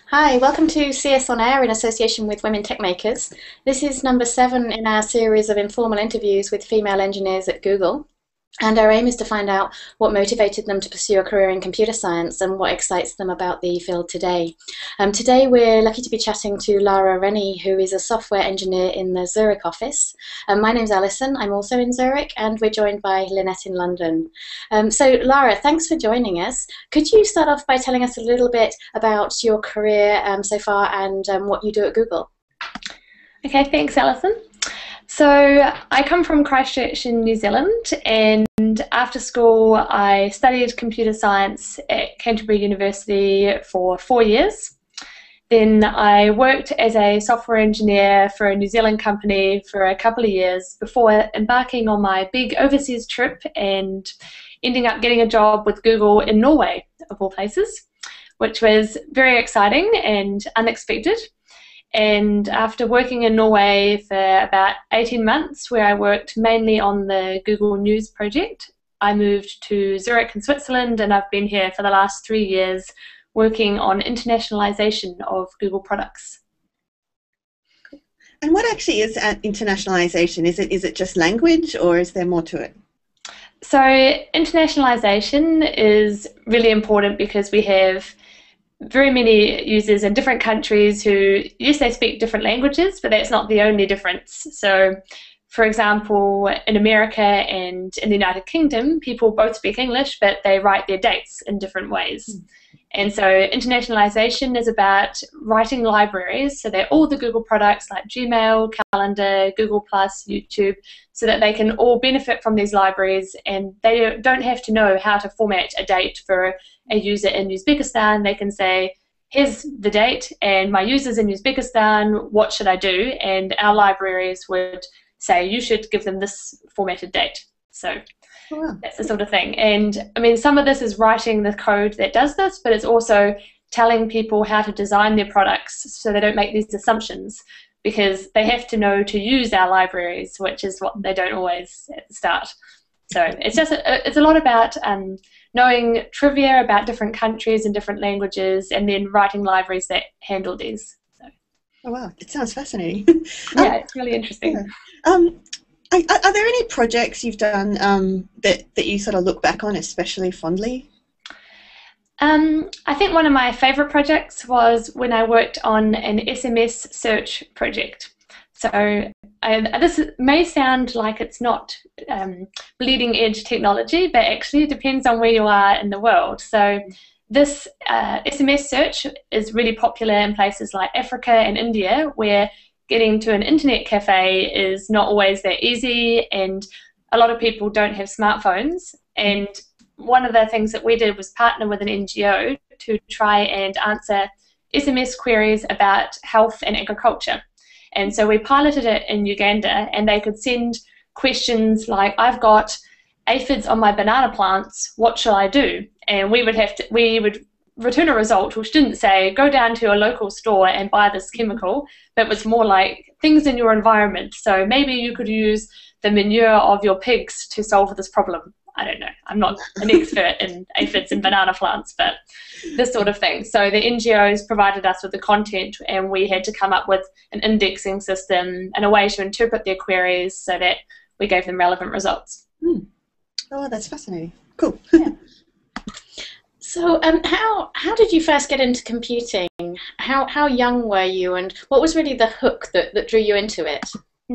Hi, welcome to CS On Air in association with Women Tech Makers. This is number 7 in our series of informal interviews with female engineers at Google. And our aim is to find out what motivated them to pursue a career in computer science and what excites them about the field today. Today we're lucky to be chatting to Lara Rennie, who is a software engineer in the Zurich office. My name's Alison, I'm also in Zurich, and we're joined by Lynette in London. So Lara, thanks for joining us. Could you start off by telling us a little bit about your career so far and what you do at Google? Okay, thanks Alison. So I come from Christchurch in New Zealand, and after school I studied computer science at Canterbury University for 4 years. Then I worked as a software engineer for a New Zealand company for a couple of years before embarking on my big overseas trip and ending up getting a job with Google in Norway, of all places, which was very exciting and unexpected. And after working in Norway for about 18 months, where I worked mainly on the Google News project, I moved to Zurich in Switzerland, and I've been here for the last 3 years working on internationalisation of Google products. And what actually is internationalisation? Is it just language, or is there more to it? So internationalisation is really important because we have very many users in different countries who, yes, they speak different languages, but that's not the only difference. So, for example, in America and in the United Kingdom, people both speak English, but they write their dates in different ways. And so internationalization is about writing libraries so that all the Google products like Gmail, Calendar, Google+, YouTube, so that they can all benefit from these libraries, and they don't have to know how to format a date for a user in Uzbekistan. They can say, here's the date and my user's in Uzbekistan, what should I do? And our libraries would say, you should give them this formatted date. So that's the sort of thing. And I mean, some of this is writing the code that does this, but it's also telling people how to design their products so they don't make these assumptions, because they have to know to use our libraries, which is what they don't always at the start. So it's a lot about knowing trivia about different countries and different languages, and then writing libraries that handle these. So. Oh wow, it sounds fascinating. Yeah, it's really interesting. Yeah. Are there any projects you've done that you sort of look back on especially fondly? I think one of my favourite projects was when I worked on an SMS search project. So this may sound like it's not bleeding edge technology, but actually it depends on where you are in the world. So this SMS search is really popular in places like Africa and India, where getting to an internet cafe is not always that easy, and a lot of people don't have smartphones. And one of the things that we did was partner with an NGO to try and answer SMS queries about health and agriculture. And so we piloted it in Uganda, and they could send questions like, I've got aphids on my banana plants, what shall I do? And we would return a result which didn't say, go down to a local store and buy this chemical, but was more like things in your environment. So maybe you could use the manure of your pigs to solve this problem. I don't know. I'm not an expert in aphids and banana plants, but this sort of thing. So the NGOs provided us with the content, and we had to come up with an indexing system and a way to interpret their queries so that we gave them relevant results. Oh, that's fascinating. Cool. Yeah. So how did you first get into computing? How young were you, and what was really the hook that drew you into it?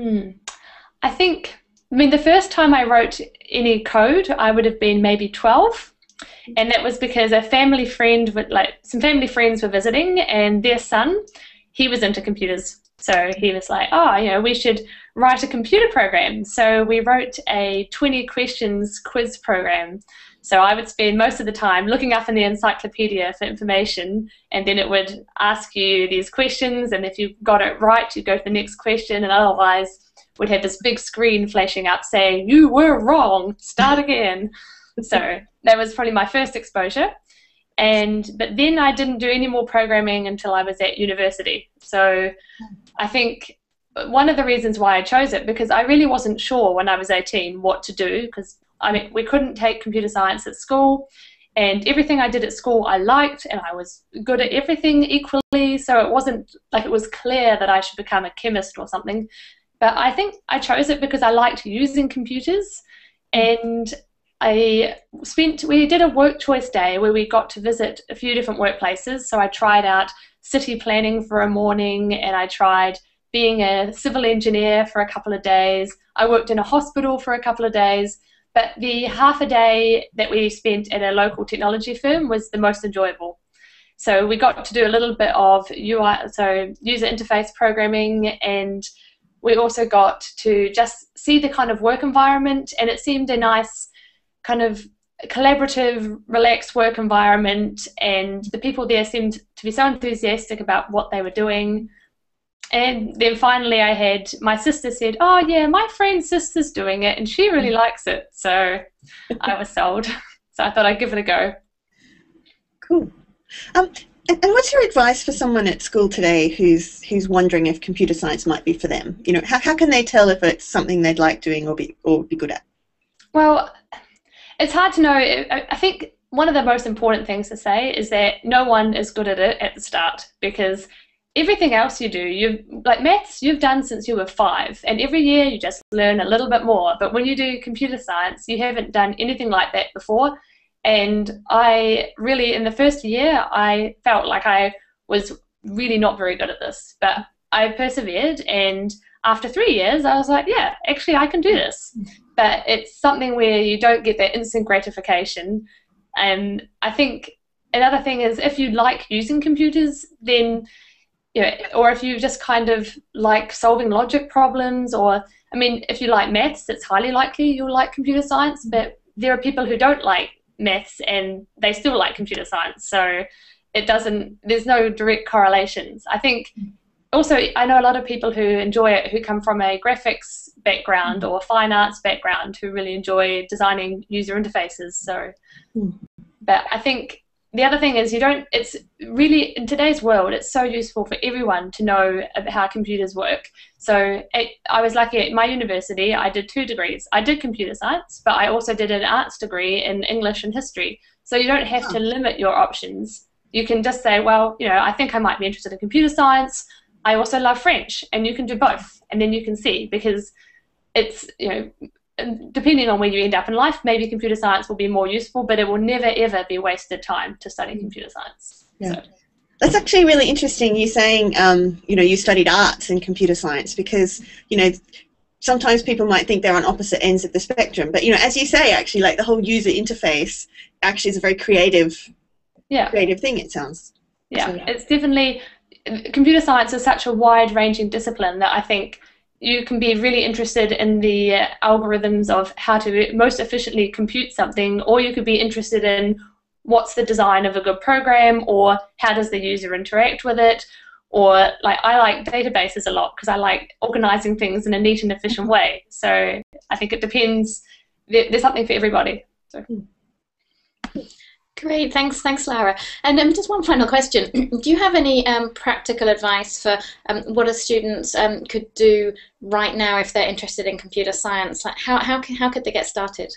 I mean, the first time I wrote any code, I would have been maybe 12, and that was because some family friends were visiting, and their son, he was into computers. So he was like, oh, we should write a computer program. So we wrote a 20 questions quiz program. So I would spend most of the time looking up in the encyclopedia for information, and then it would ask you these questions, and if you got it right, you'd go to the next question, and otherwise would have this big screen flashing up saying, you were wrong, start again. So that was probably my first exposure. But then I didn't do any more programming until I was at university. So I think one of the reasons why I chose it, because I really wasn't sure when I was 18 what to do, because I mean, we couldn't take computer science at school, and everything I did at school I liked, and I was good at everything equally, so it wasn't like it was clear that I should become a chemist or something. But I think I chose it because I liked using computers, and we did a work choice day where we got to visit a few different workplaces. So I tried out city planning for a morning, and I tried being a civil engineer for a couple of days. I worked in a hospital for a couple of days, but the half a day that we spent at a local technology firm was the most enjoyable. So we got to do a little bit of UI, so user interface programming, and we also got to just see the kind of work environment, and it seemed a nice kind of collaborative, relaxed work environment, and the people there seemed to be so enthusiastic about what they were doing. And then finally my sister said, oh yeah, my friend's sister's doing it and she really likes it. So I was sold. So I thought I'd give it a go. Cool. And what's your advice for someone at school today who's wondering if computer science might be for them? You know, how can they tell if it's something they'd like doing or be good at? Well, it's hard to know. I think one of the most important things to say is that no one is good at it at the start, because everything else you do, like maths, you've done since you were 5, and every year you just learn a little bit more. But when you do computer science, you haven't done anything like that before. And I really, in the first year, I felt like I was really not very good at this. But I persevered, and after 3 years, I was like, yeah, actually, I can do this. But it's something where you don't get that instant gratification. And I think another thing is, if you like using computers, then or if you just kind of like solving logic problems, or, I mean, if you like maths, it's highly likely you'll like computer science, but there are people who don't like maths and they still like computer science. So there's no direct correlations. I think also, I know a lot of people who enjoy it who come from a graphics background or fine arts background who really enjoy designing user interfaces. So, but I think the other thing is it's really, in today's world, it's so useful for everyone to know about how computers work. So I was lucky at my university, I did 2 degrees. I did computer science, but I also did an arts degree in English and history. So you don't have to limit your options. You can just say, well, I think I might be interested in computer science. I also love French, and you can do both. And then you can see, because it's, depending on where you end up in life, maybe computer science will be more useful, but it will never, ever be wasted time to study computer science. Yeah. So. That's actually really interesting, you saying, you studied arts and computer science, because, sometimes people might think they're on opposite ends of the spectrum. But, as you say, actually, like the whole user interface actually is a very creative thing, it sounds. Yeah, so, it's definitely, computer science is such a wide-ranging discipline that I think you can be really interested in the algorithms of how to most efficiently compute something, or you could be interested in what's the design of a good program, or how does the user interact with it, or like I like databases a lot because I like organizing things in a neat and efficient way. So I think it depends. There's something for everybody. So. Great, thanks, Lara. And just one final question: do you have any practical advice for what a student could do right now if they're interested in computer science? Like, how could they get started?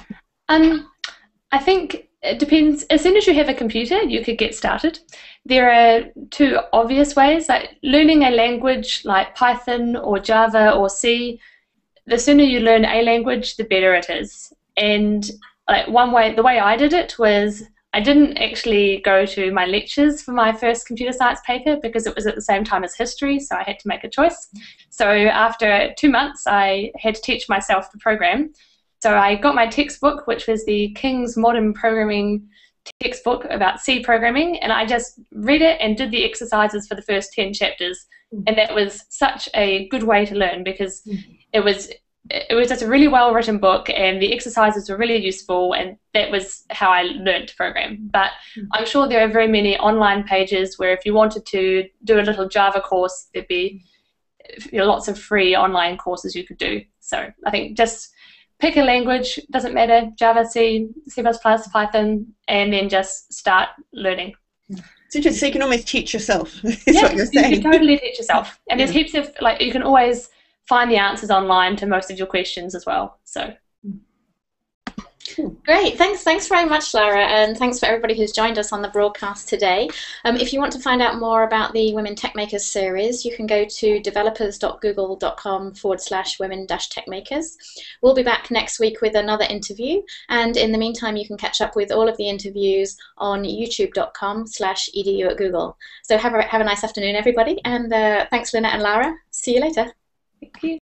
I think it depends. As soon as you have a computer, you could get started. There are 2 obvious ways, like learning a language like Python or Java or C. The sooner you learn a language, the better it is. And like the way I did it was, I didn't actually go to my lectures for my first computer science paper because it was at the same time as history, so I had to make a choice. So after 2 months, I had to teach myself the program. So I got my textbook, which was the King's Modern Programming textbook about C programming, and I just read it and did the exercises for the first 10 chapters. And that was such a good way to learn, because it was just a really well-written book, and the exercises were really useful, and that was how I learned to program. But I'm sure there are very many online pages where if you wanted to do a little Java course, there'd be lots of free online courses you could do. So I think just pick a language, doesn't matter, Java, C, C++, Python, and then just start learning. It's interesting, so you can almost teach yourself, is yeah, what you're saying. You can totally teach yourself. And there's heaps of, you can always find the answers online to most of your questions as well. So. Great, thanks very much, Lara, and thanks for everybody who's joined us on the broadcast today. If you want to find out more about the Women Techmakers series, you can go to developers.google.com/women-techmakers. We'll be back next week with another interview, and in the meantime, you can catch up with all of the interviews on youtube.com/edu@google. So have a nice afternoon, everybody, and thanks, Lynette and Lara. See you later. Thank you.